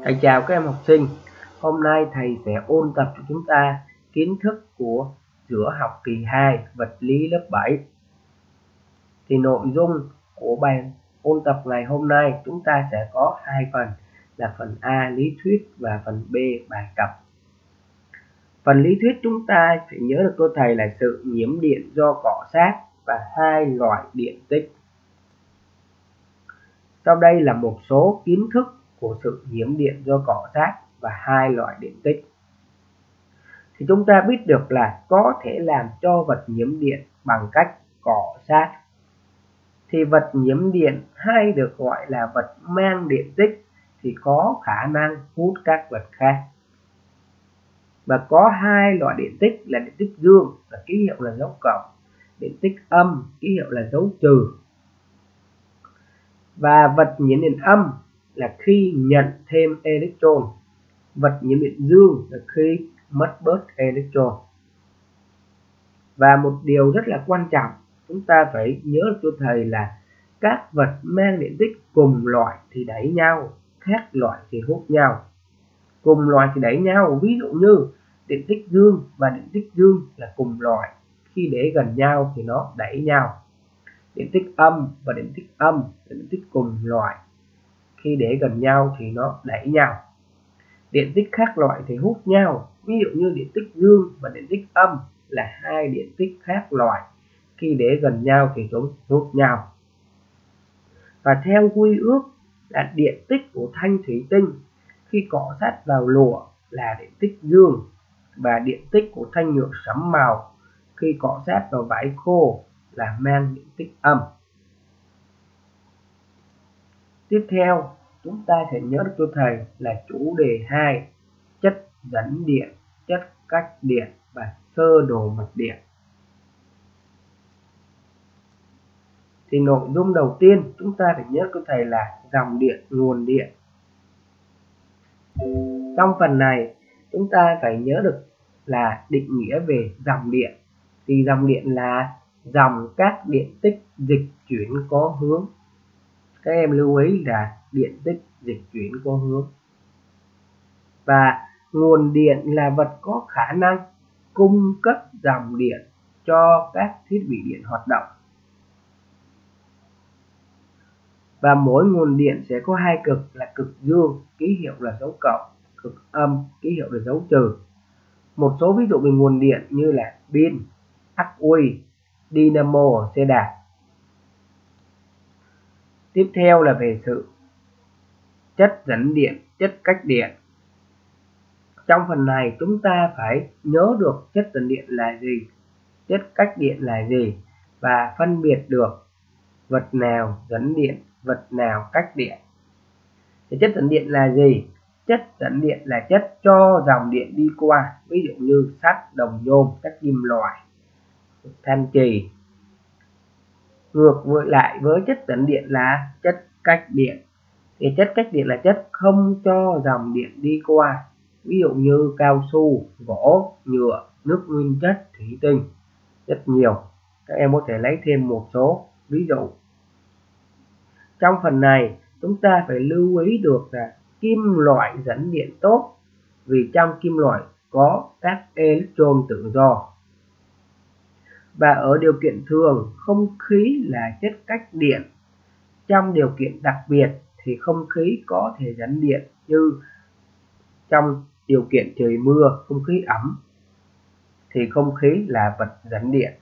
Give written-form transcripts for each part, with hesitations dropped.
Thầy chào các em học sinh. Hôm nay thầy sẽ ôn tập cho chúng ta kiến thức của giữa học kỳ 2 vật lý lớp 7. Thì nội dung của bài ôn tập ngày hôm nay chúng ta sẽ có hai phần là phần A lý thuyết và phần B bài tập. Phần lý thuyết chúng ta phải nhớ được cô thầy là sự nhiễm điện do cọ sát và hai loại điện tích. Sau đây là một số kiến thức của sự nhiễm điện do cọ sát và hai loại điện tích. Thì chúng ta biết được là có thể làm cho vật nhiễm điện bằng cách cọ sát. Thì vật nhiễm điện hay được gọi là vật mang điện tích thì có khả năng hút các vật khác. Và có hai loại điện tích là điện tích dương là ký hiệu là dấu cộng, điện tích âm ký hiệu là dấu trừ. Và vật nhiễm điện âm là khi nhận thêm electron, vật nhiễm điện dương là khi mất bớt electron. Và một điều rất là quan trọng chúng ta phải nhớ cho thầy là các vật mang điện tích cùng loại thì đẩy nhau, khác loại thì hút nhau. Cùng loại thì đẩy nhau, ví dụ như điện tích dương và điện tích dương là cùng loại, khi để gần nhau thì nó đẩy nhau. Điện tích âm và điện tích âm là điện tích cùng loại, khi để gần nhau thì nó đẩy nhau. Điện tích khác loại thì hút nhau, ví dụ như điện tích dương và điện tích âm là hai điện tích khác loại, khi để gần nhau thì chúng hút nhau. Và theo quy ước là điện tích của thanh thủy tinh khi cọ sát vào lụa là điện tích dương, và điện tích của thanh nhựa sẫm màu khi cọ sát vào vải khô là mang điện tích âm. Tiếp theo chúng ta sẽ nhớ được cho thầy là chủ đề 2 chất dẫn điện, chất cách điện và sơ đồ mạch điện. Thì nội dung đầu tiên chúng ta phải nhớ cho thầy là dòng điện, nguồn điện. Trong phần này chúng ta phải nhớ được là định nghĩa về dòng điện. Thì dòng điện là dòng các điện tích dịch chuyển có hướng. Các em lưu ý là điện tích dịch chuyển có hướng. Và nguồn điện là vật có khả năng cung cấp dòng điện cho các thiết bị điện hoạt động. Và mỗi nguồn điện sẽ có hai cực là cực dương, ký hiệu là dấu cộng, cực âm, ký hiệu là dấu trừ. Một số ví dụ về nguồn điện như là pin, ắc quy, dynamo, xe đạp. Tiếp theo là về sự chất dẫn điện, chất cách điện. Trong phần này chúng ta phải nhớ được chất dẫn điện là gì, chất cách điện là gì và phân biệt được vật nào dẫn điện, vật nào cách điện. Thì chất dẫn điện là gì? Chất dẫn điện là chất cho dòng điện đi qua, ví dụ như sắt, đồng nhôm, các kim loại, than trì. Ngược lại với chất dẫn điện là chất cách điện. Thì chất cách điện là chất không cho dòng điện đi qua, ví dụ như cao su, gỗ, nhựa, nước nguyên chất, thủy tinh, rất nhiều. Các em có thể lấy thêm một số ví dụ. Trong phần này chúng ta phải lưu ý được là kim loại dẫn điện tốt, vì trong kim loại có các electron tự do. Và ở điều kiện thường không khí là chất cách điện. Trong điều kiện đặc biệt thì không khí có thể dẫn điện, như trong điều kiện trời mưa, không khí ẩm thì không khí là vật dẫn điện.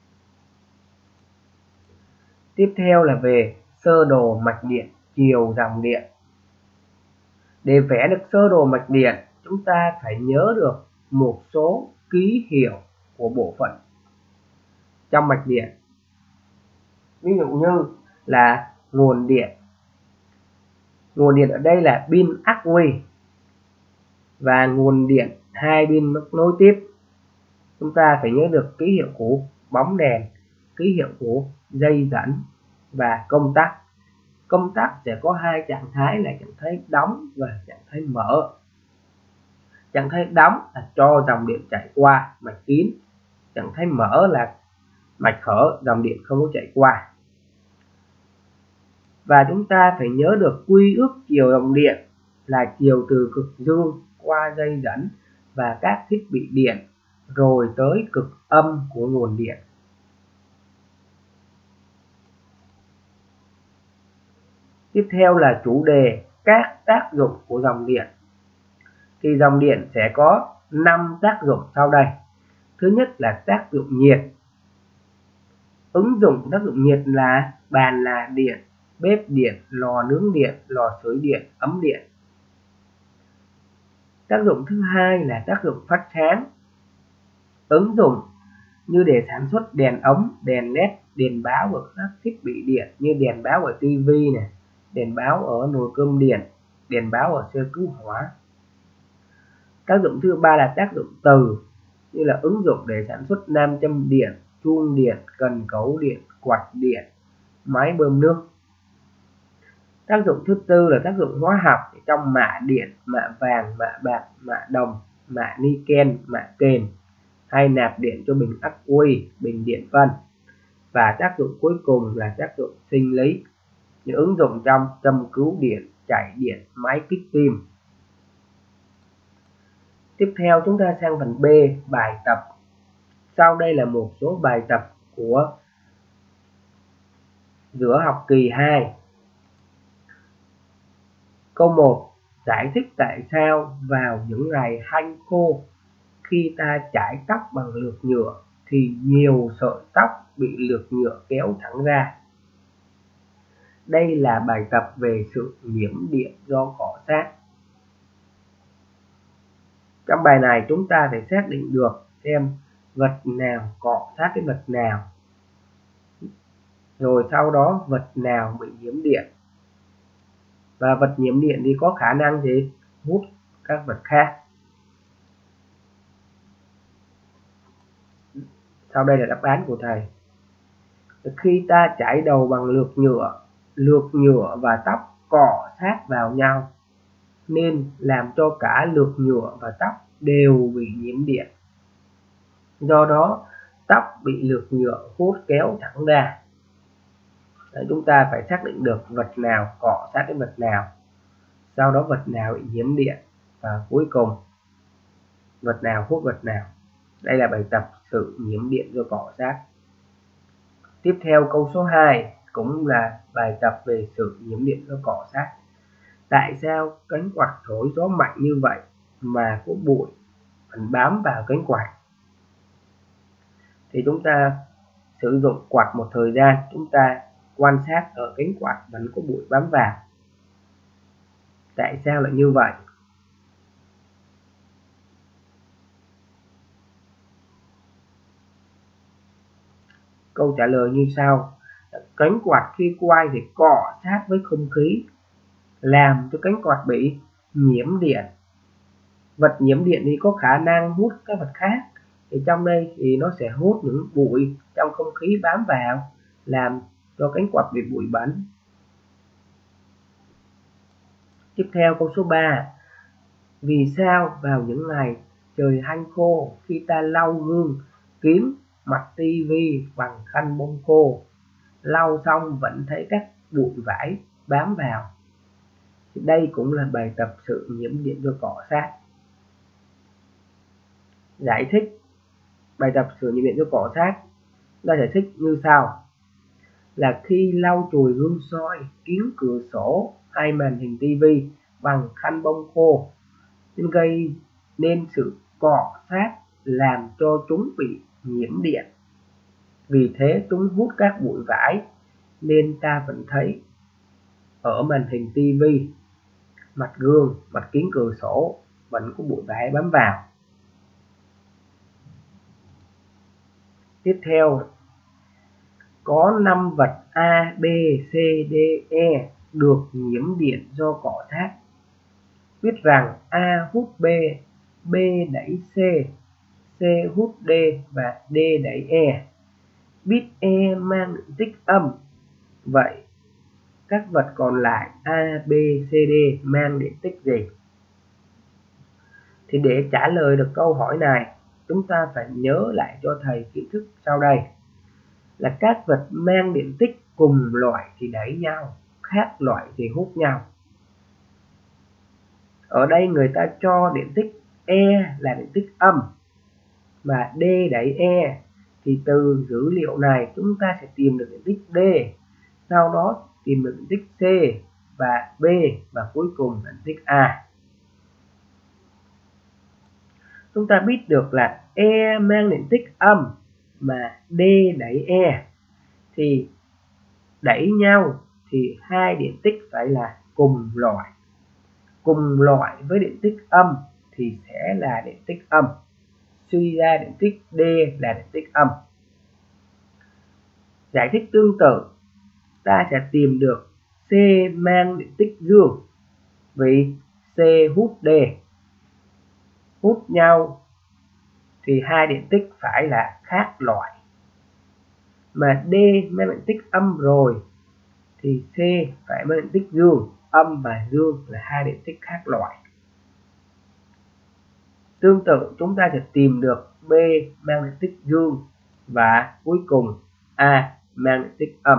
Tiếp theo là về sơ đồ mạch điện, chiều dòng điện. Để vẽ được sơ đồ mạch điện, chúng ta phải nhớ được một số ký hiệu của bộ phận trong mạch điện. Ví dụ như là nguồn điện. Nguồn điện ở đây là pin ắc quy. Và nguồn điện hai pin nối tiếp. Chúng ta phải nhớ được ký hiệu của bóng đèn, ký hiệu của dây dẫn và công tắc. Công tắc sẽ có hai trạng thái là trạng thái đóng và trạng thái mở. Trạng thái đóng là cho dòng điện chạy qua mạch kín. Trạng thái mở là mạch hở, dòng điện không có chạy qua. Và chúng ta phải nhớ được quy ước chiều dòng điện là chiều từ cực dương qua dây dẫn và các thiết bị điện rồi tới cực âm của nguồn điện. Tiếp theo là chủ đề các tác dụng của dòng điện. Thì dòng điện sẽ có 5 tác dụng sau đây. Thứ nhất là tác dụng nhiệt. Ứng dụng tác dụng nhiệt là bàn là điện, bếp điện, lò nướng điện, lò sưởi điện, ấm điện. Tác dụng thứ hai là tác dụng phát sáng. Ứng dụng như để sản xuất đèn ống, đèn led, đèn báo ở các thiết bị điện như đèn báo ở TV này, đèn báo ở nồi cơm điện, đèn báo ở xe cứu hỏa. Tác dụng thứ ba là tác dụng từ, như là ứng dụng để sản xuất nam châm điện, chuông điện, cần cẩu điện, quạt điện, máy bơm nước. Tác dụng thứ tư là tác dụng hóa học trong mạ điện, mạ vàng, mạ bạc, mạ đồng, mạ niken, mạ kền, hay nạp điện cho bình ắc quy, bình điện phân. Và tác dụng cuối cùng là tác dụng sinh lý, như ứng dụng trong châm cứu điện, chạy điện, máy kích tim. Tiếp theo chúng ta sang phần B, bài tập. Sau đây là một số bài tập của giữa học kỳ 2. Câu 1. Giải thích tại sao vào những ngày hanh khô, khi ta chải tóc bằng lược nhựa thì nhiều sợi tóc bị lược nhựa kéo thẳng ra. Đây là bài tập về sự nhiễm điện do cọ sát. Trong bài này chúng ta phải xác định được xem vật nào cọ sát với vật nào, rồi sau đó vật nào bị nhiễm điện. Và vật nhiễm điện thì có khả năng gì? Hút các vật khác. Sau đây là đáp án của thầy. Khi ta chải đầu bằng lược nhựa và tóc cọ sát vào nhau nên làm cho cả lược nhựa và tóc đều bị nhiễm điện. Do đó tóc bị lược nhựa hút kéo thẳng ra. Đấy, chúng ta phải xác định được vật nào cọ sát với vật nào, sau đó vật nào bị nhiễm điện, và cuối cùng vật nào hút vật nào. Đây là bài tập sự nhiễm điện do cọ sát. Tiếp theo câu số 2 cũng là bài tập về sự nhiễm điện do cọ sát. Tại sao cánh quạt thổi gió mạnh như vậy mà có bụi vẫn bám vào cánh quạt? Thì chúng ta sử dụng quạt một thời gian, chúng ta quan sát ở cánh quạt vẫn có bụi bám vào. Tại sao lại như vậy? Câu trả lời như sau. Cánh quạt khi quay thì cọ sát với không khí, làm cho cánh quạt bị nhiễm điện. Vật nhiễm điện thì có khả năng hút các vật khác. Thì trong đây thì nó sẽ hút những bụi trong không khí bám vào, làm cho cánh quạt bị bụi bẩn. Tiếp theo câu số 3. Vì sao vào những ngày trời hanh khô, khi ta lau gương, kính, mặt tivi bằng khăn bông khô, lau xong vẫn thấy các bụi vải bám vào? Thì đây cũng là bài tập sự nhiễm điện do cọ sát. Giải thích bài tập sự nhiễm điện do cọ sát, ta giải thích như sau. Là khi lau chùi gương soi, kính cửa sổ hay màn hình tivi bằng khăn bông khô nên gây nên sự cọ sát, làm cho chúng bị nhiễm điện. Vì thế chúng hút các bụi vải nên ta vẫn thấy ở màn hình tivi, mặt gương, mặt kính cửa sổ vẫn có bụi vải bám vào. Tiếp theo, có 5 vật A, B, C, D, E được nhiễm điện do cọ sát. Biết rằng A hút B, B đẩy C, C hút D và D đẩy E. Biết E mang điện tích âm. Vậy các vật còn lại A, B, C, D mang điện tích gì? Thì để trả lời được câu hỏi này, chúng ta phải nhớ lại cho thầy kiến thức sau đây. Là các vật mang điện tích cùng loại thì đẩy nhau, khác loại thì hút nhau. Ở đây người ta cho điện tích E là điện tích âm và D đẩy E, thì từ dữ liệu này chúng ta sẽ tìm được điện tích D, sau đó tìm được điện tích C và B, và cuối cùng là điện tích A. Chúng ta biết được là E mang điện tích âm mà D đẩy E, thì đẩy nhau thì hai điện tích phải là cùng loại. Cùng loại với điện tích âm thì sẽ là điện tích âm. Suy ra điện tích D là điện tích âm. Giải thích tương tự, ta sẽ tìm được C mang điện tích dương vì C hút D. Hút nhau thì hai điện tích phải là khác loại. Mà D mang điện tích âm rồi thì C phải mang điện tích dương. Âm và dương là hai điện tích khác loại. Tương tự chúng ta sẽ tìm được B mang điện tích dương và cuối cùng A mang điện tích âm.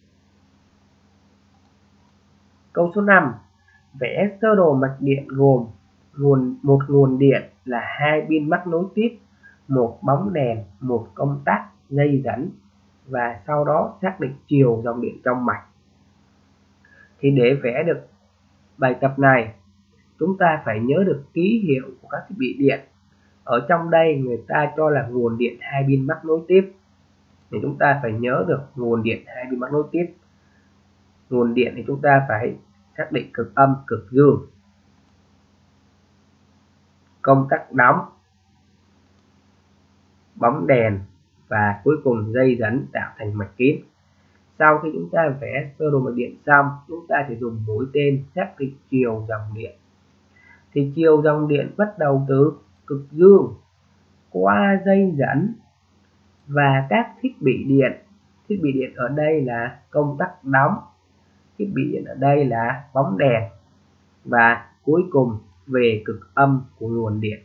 Câu số 5. Vẽ sơ đồ mạch điện gồm một nguồn điện là hai pin mắc nối tiếp, một bóng đèn, một công tắc, dây dẫn, và sau đó xác định chiều dòng điện trong mạch. Thì để vẽ được bài tập này, chúng ta phải nhớ được ký hiệu của các thiết bị điện. Ở trong đây người ta cho là nguồn điện hai pin mắc nối tiếp, thì chúng ta phải nhớ được nguồn điện hai pin mắc nối tiếp. Nguồn điện thì chúng ta phải xác định cực âm, cực dương. Công tắc đóng, bóng đèn và cuối cùng dây dẫn tạo thành mạch kín. Sau khi chúng ta vẽ sơ đồ mạch điện xong, chúng ta sẽ dùng mũi tên xác định chiều dòng điện. Thì chiều dòng điện bắt đầu từ cực dương qua dây dẫn và các thiết bị điện. Thiết bị điện ở đây là công tắc đóng, thiết bị điện ở đây là bóng đèn, và cuối cùng về cực âm của nguồn điện.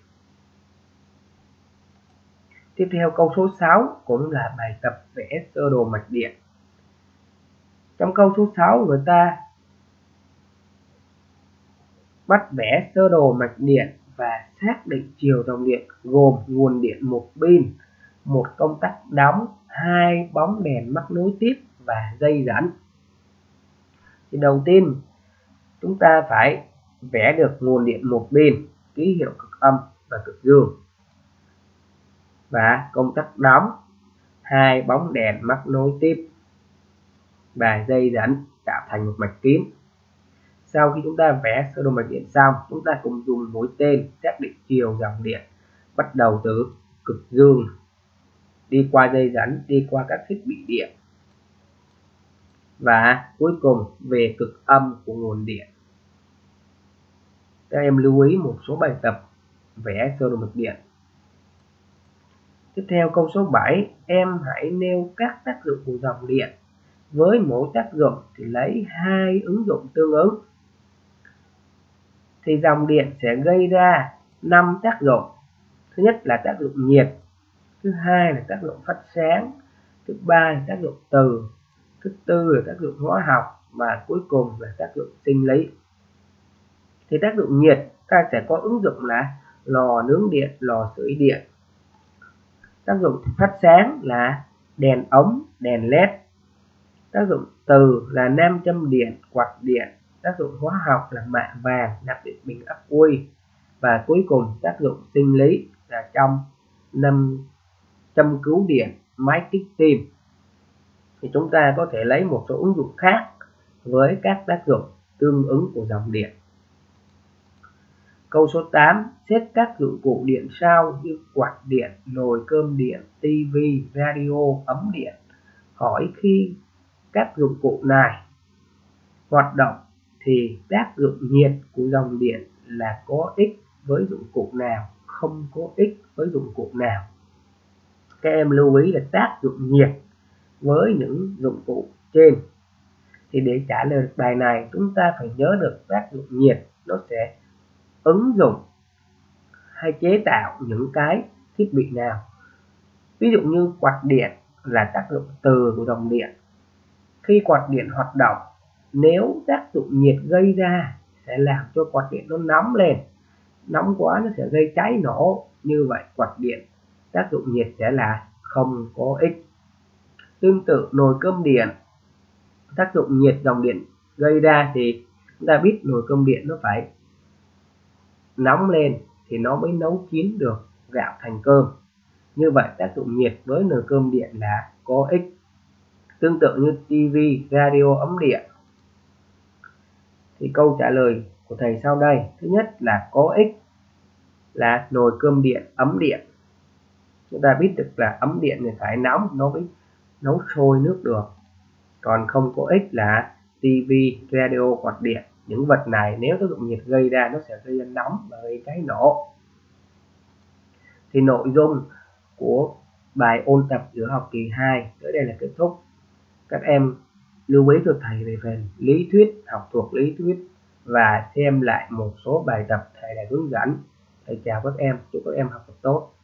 Tiếp theo câu số 6 cũng là bài tập vẽ sơ đồ mạch điện. Trong câu số 6 người ta bắt vẽ sơ đồ mạch điện và xác định chiều dòng điện gồm nguồn điện một pin, một công tắc đóng, hai bóng đèn mắc nối tiếp và dây dẫn. Thì đầu tiên chúng ta phải vẽ được nguồn điện một pin, ký hiệu cực âm và cực dương, và công tắc đóng, hai bóng đèn mắc nối tiếp và dây dẫn tạo thành một mạch kín. Sau khi chúng ta vẽ sơ đồ mạch điện xong, chúng ta cùng dùng mũi tên xác định chiều dòng điện, bắt đầu từ cực dương đi qua dây dẫn, đi qua các thiết bị điện, và cuối cùng về cực âm của nguồn điện. Các em lưu ý một số bài tập vẽ sơ đồ mạch điện. Tiếp theo câu số 7, em hãy nêu các tác dụng của dòng điện. Với mỗi tác dụng thì lấy hai ứng dụng tương ứng. Thì dòng điện sẽ gây ra 5 tác dụng. Thứ nhất là tác dụng nhiệt, thứ hai là tác dụng phát sáng, thứ ba là tác dụng từ, thứ tư là tác dụng hóa học, và cuối cùng là tác dụng sinh lý. Thì tác dụng nhiệt ta sẽ có ứng dụng là lò nướng điện, lò sưởi điện. Tác dụng phát sáng là đèn ống, đèn led. Tác dụng từ là nam châm điện, quạt điện. Tác dụng hóa học là mạ vàng, nạp điện bình ắc quy. Và cuối cùng tác dụng sinh lý là trong châm cứu điện, máy kích tim. Thì chúng ta có thể lấy một số ứng dụng khác với các tác dụng tương ứng của dòng điện. Câu số 8, xếp các dụng cụ điện sau như quạt điện, nồi cơm điện, tivi, radio, ấm điện. Hỏi khi các dụng cụ này hoạt động thì tác dụng nhiệt của dòng điện là có ích với dụng cụ nào, không có ích với dụng cụ nào. Các em lưu ý là tác dụng nhiệt với những dụng cụ trên. Thì để trả lời được bài này, chúng ta phải nhớ được tác dụng nhiệt nó sẽ ứng dụng hay chế tạo những cái thiết bị nào. Ví dụ như quạt điện là tác dụng từ của dòng điện. Khi quạt điện hoạt động, nếu tác dụng nhiệt gây ra sẽ làm cho quạt điện nó nóng lên, nóng quá nó sẽ gây cháy nổ. Như vậy quạt điện tác dụng nhiệt sẽ là không có ích. Tương tự nồi cơm điện, tác dụng nhiệt dòng điện gây ra thì chúng ta biết nồi cơm điện nó phải nóng lên thì nó mới nấu chín được gạo thành cơm. Như vậy tác dụng nhiệt với nồi cơm điện là có ích. Tương tự như tivi, radio, ấm điện thì câu trả lời của thầy sau đây. Thứ nhất là có ích là nồi cơm điện, ấm điện. Chúng ta biết được là ấm điện thì phải nóng nó mới nấu sôi nước được. Còn không có ích là tivi, radio, quạt điện. Những vật này nếu tác dụng nhiệt gây ra nó sẽ gây ra nóng và gây cháy nổ. Thì nội dung của bài ôn tập giữa học kỳ 2 tới đây là kết thúc. Các em lưu ý cho thầy về phần lý thuyết, học thuộc lý thuyết và xem lại một số bài tập thầy đã hướng dẫn. Thầy chào các em, chúc các em học tập tốt.